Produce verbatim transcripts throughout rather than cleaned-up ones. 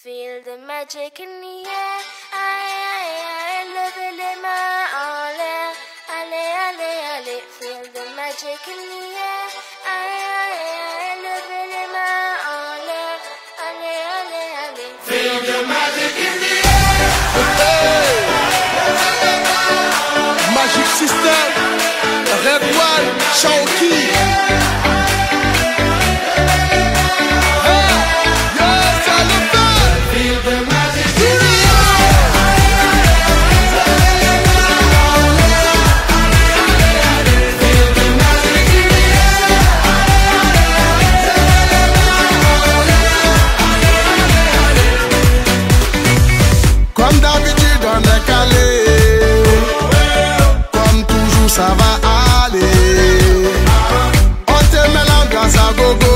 Feel the magic in the air. Aïe, aïe, aïe, levez les mains en l'air. Allez, allez, allez. Feel the magic in the air. Aïe, aïe, aïe, levez les mains en l'air. Allez, allez, allez. Feel the magic in the air. Hey. Magic System, Red One, Shawky. Comme d'habitude on est calé, comme toujours ça va aller. On te met l'ambiance à gogo,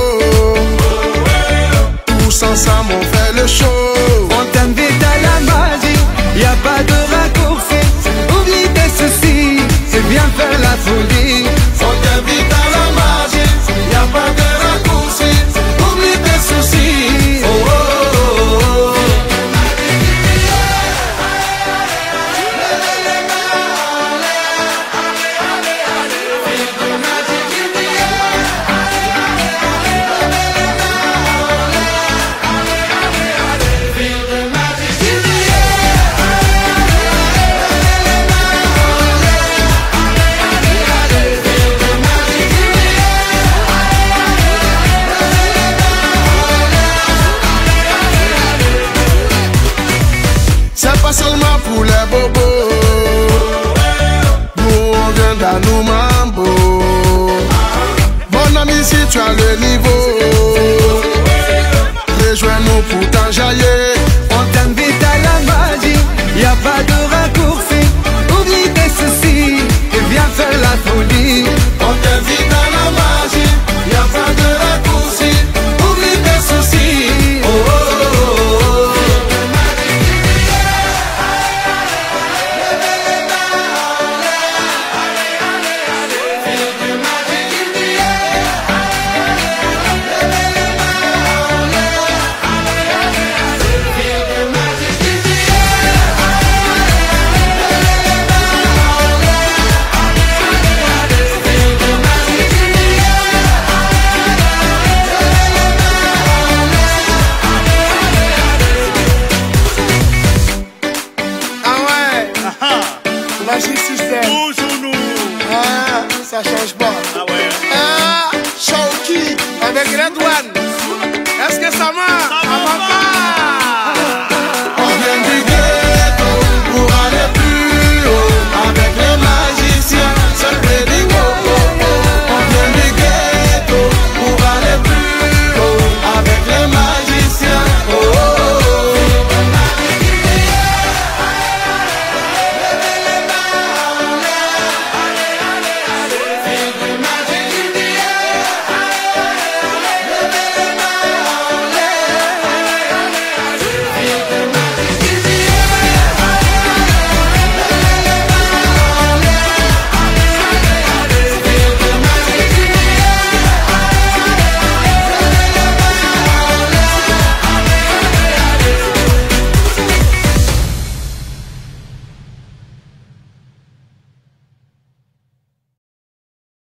tous ensemble on fait le show. On t'invite à la magie, y a pas de raccourci. Oublie tes soucis, c'est bien faire la folie. On t'invite à la magie, y a pas de raccourci. Oublie tes soucis. Oh, oh, oh, oh. C'est pas seulement pour les bobos, nous on vient d'Anou Mambo. Mon ami, si tu as le niveau, rejoins-nous pour t'enjailler. On t'invite à la magie, y a pas de raccourci. Oublie tes soucis, et viens faire la folie. On t'invite à la magie, y a pas de raccourci. Oublie tes soucis. Oh, oh, oh, oh. Magic System. Toujours nous. Ah, ça change pas. Ah ouais. Ah, Shawky avec Red